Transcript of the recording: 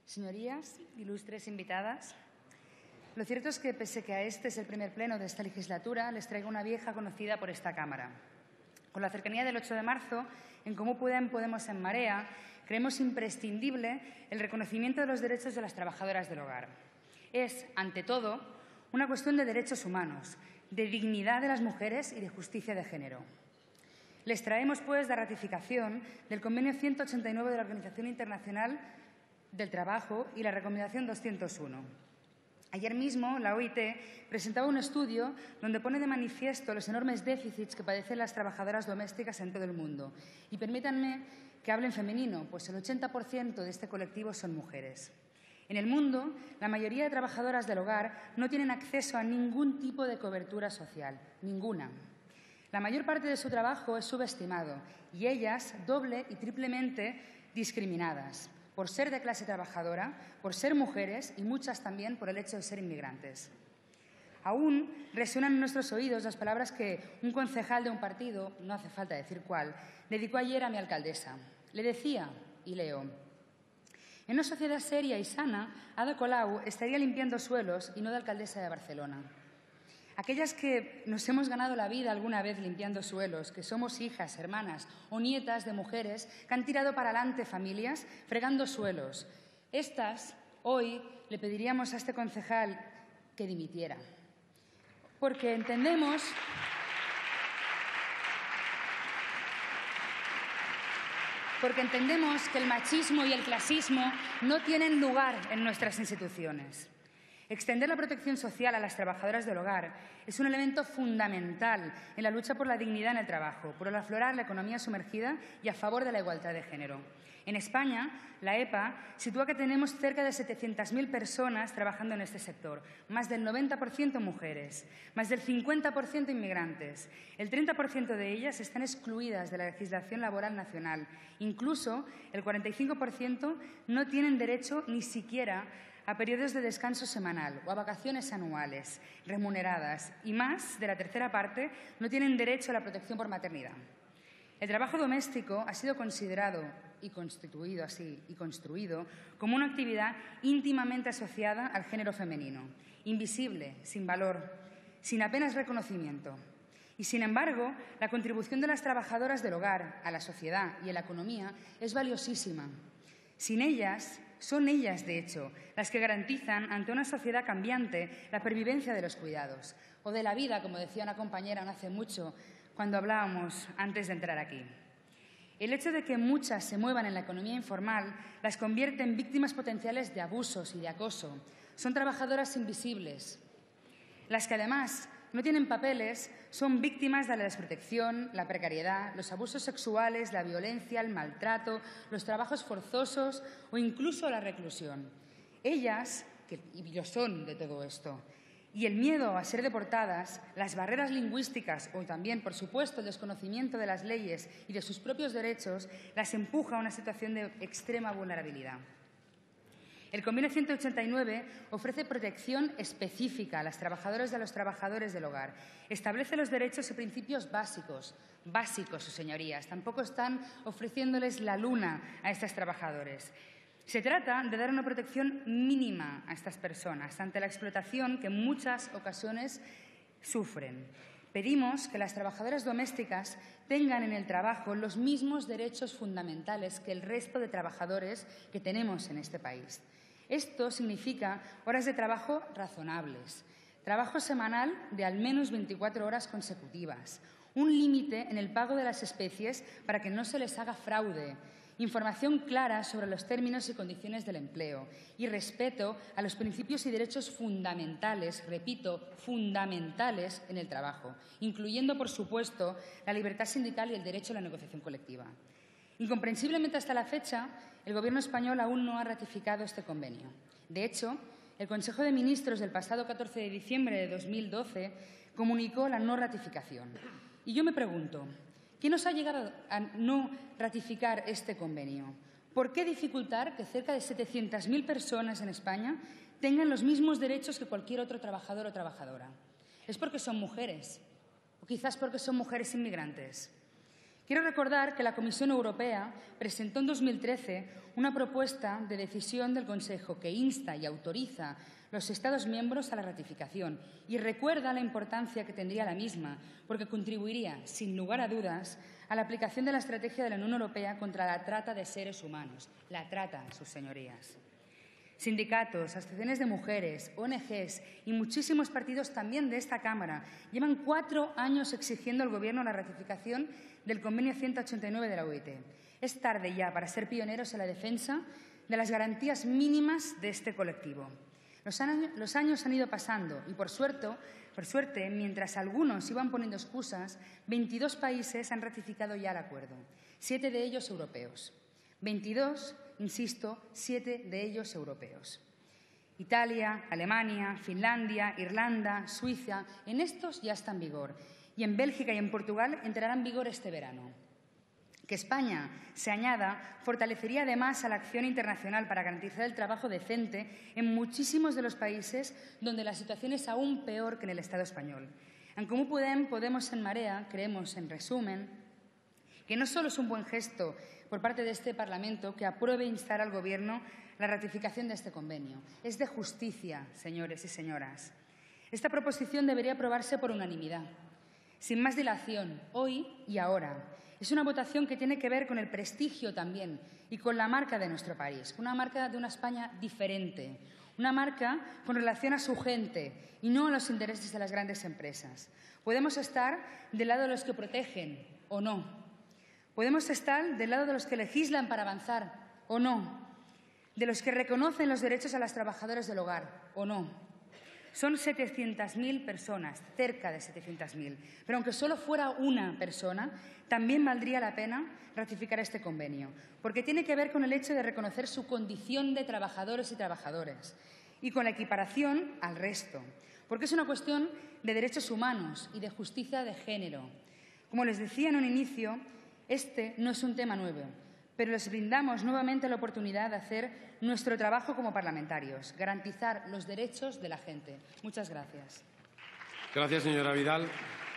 Señorías, ilustres invitadas, lo cierto es que, pese que a este es el primer pleno de esta legislatura, les traigo una vieja conocida por esta Cámara. Con la cercanía del 8 de marzo, en Comú Podemos en Marea, creemos imprescindible el reconocimiento de los derechos de las trabajadoras del hogar. Es, ante todo, una cuestión de derechos humanos, de dignidad de las mujeres y de justicia de género. Les traemos, pues, la ratificación del Convenio 189 de la Organización Internacional del Trabajo y la Recomendación 201. Ayer mismo, la OIT presentaba un estudio donde pone de manifiesto los enormes déficits que padecen las trabajadoras domésticas en todo el mundo. Y permítanme que hable en femenino, pues el 80% de este colectivo son mujeres. En el mundo, la mayoría de trabajadoras del hogar no tienen acceso a ningún tipo de cobertura social, ninguna. La mayor parte de su trabajo es subestimado y ellas doble y triplemente discriminadas por ser de clase trabajadora, por ser mujeres y muchas también por el hecho de ser inmigrantes. Aún resuenan en nuestros oídos las palabras que un concejal de un partido, no hace falta decir cuál, dedicó ayer a mi alcaldesa. Le decía, y leo: en una sociedad seria y sana, Ada Colau estaría limpiando suelos y no de alcaldesa de Barcelona. Aquellas que nos hemos ganado la vida alguna vez limpiando suelos, que somos hijas, hermanas o nietas de mujeres que han tirado para adelante familias fregando suelos. Estas, hoy, le pediríamos a este concejal que dimitiera. Porque entendemos que el machismo y el clasismo no tienen lugar en nuestras instituciones. Extender la protección social a las trabajadoras del hogar es un elemento fundamental en la lucha por la dignidad en el trabajo, por aflorar la economía sumergida y a favor de la igualdad de género. En España, la EPA sitúa que tenemos cerca de 700.000 personas trabajando en este sector, más del 90% mujeres, más del 50% inmigrantes. El 30% de ellas están excluidas de la legislación laboral nacional. Incluso el 45% no tienen derecho ni siquiera a periodos de descanso semanal o a vacaciones anuales remuneradas, y más de la tercera parte no tienen derecho a la protección por maternidad. El trabajo doméstico ha sido considerado y constituido así y construido como una actividad íntimamente asociada al género femenino, invisible, sin valor, sin apenas reconocimiento. Y, sin embargo, la contribución de las trabajadoras del hogar a la sociedad y a la economía es valiosísima. Sin ellas, son ellas, de hecho, las que garantizan ante una sociedad cambiante la pervivencia de los cuidados o de la vida, como decía una compañera no hace mucho cuando hablábamos antes de entrar aquí. El hecho de que muchas se muevan en la economía informal las convierte en víctimas potenciales de abusos y de acoso. Son trabajadoras invisibles, las que además no tienen papeles, son víctimas de la desprotección, la precariedad, los abusos sexuales, la violencia, el maltrato, los trabajos forzosos o incluso la reclusión. Ellas, y lo son de todo esto, y el miedo a ser deportadas, las barreras lingüísticas o también, por supuesto, el desconocimiento de las leyes y de sus propios derechos, las empuja a una situación de extrema vulnerabilidad. El Convenio 189 ofrece protección específica a las trabajadoras y a los trabajadores del hogar. Establece los derechos y principios básicos, sus señorías. Tampoco están ofreciéndoles la luna a estas trabajadoras. Se trata de dar una protección mínima a estas personas ante la explotación que en muchas ocasiones sufren. Pedimos que las trabajadoras domésticas tengan en el trabajo los mismos derechos fundamentales que el resto de trabajadores que tenemos en este país. Esto significa horas de trabajo razonables, trabajo semanal de al menos 24 horas consecutivas, un límite en el pago de las especies para que no se les haga fraude, información clara sobre los términos y condiciones del empleo y respeto a los principios y derechos fundamentales, repito, fundamentales en el trabajo, incluyendo, por supuesto, la libertad sindical y el derecho a la negociación colectiva. Incomprensiblemente, hasta la fecha, el Gobierno español aún no ha ratificado este convenio. De hecho, el Consejo de Ministros del pasado 14 de diciembre de 2012 comunicó la no ratificación. Y yo me pregunto, ¿qué nos ha llegado a no ratificar este convenio? ¿Por qué dificultar que cerca de 700.000 personas en España tengan los mismos derechos que cualquier otro trabajador o trabajadora? ¿Es porque son mujeres? ¿O quizás porque son mujeres inmigrantes? Quiero recordar que la Comisión Europea presentó en 2013 una propuesta de decisión del Consejo que insta y autoriza a los Estados miembros a la ratificación y recuerda la importancia que tendría la misma, porque contribuiría, sin lugar a dudas, a la aplicación de la estrategia de la Unión Europea contra la trata de seres humanos. La trata, sus señorías. Sindicatos, asociaciones de mujeres, ONGs y muchísimos partidos también de esta Cámara llevan 4 años exigiendo al Gobierno la ratificación del Convenio 189 de la OIT. Es tarde ya para ser pioneros en la defensa de las garantías mínimas de este colectivo. Los años han ido pasando y, por suerte, mientras algunos iban poniendo excusas, 22 países han ratificado ya el acuerdo, 7 de ellos europeos. 22, insisto, 7 de ellos europeos. Italia, Alemania, Finlandia, Irlanda, Suiza, en estos ya está en vigor. Y en Bélgica y en Portugal entrará en vigor este verano. Que España se añada fortalecería además a la acción internacional para garantizar el trabajo decente en muchísimos de los países donde la situación es aún peor que en el Estado español. En Comú Podemos en Marea creemos, en resumen, que no solo es un buen gesto por parte de este Parlamento que apruebe instar al Gobierno la ratificación de este convenio. Es de justicia, señores y señoras. Esta proposición debería aprobarse por unanimidad, sin más dilación, hoy y ahora. Es una votación que tiene que ver con el prestigio también y con la marca de nuestro país, una marca de una España diferente, una marca con relación a su gente y no a los intereses de las grandes empresas. Podemos estar del lado de los que protegen o no. Podemos estar del lado de los que legislan para avanzar o no. De los que reconocen los derechos a las trabajadoras del hogar o no. Son 700.000 personas, cerca de 700.000. Pero aunque solo fuera una persona, también valdría la pena ratificar este convenio, porque tiene que ver con el hecho de reconocer su condición de trabajadores y trabajadoras y con la equiparación al resto, porque es una cuestión de derechos humanos y de justicia de género. Como les decía en un inicio, este no es un tema nuevo, pero les brindamos nuevamente la oportunidad de hacer nuestro trabajo como parlamentarios, garantizar los derechos de la gente. Muchas gracias. Gracias, señora Vidal.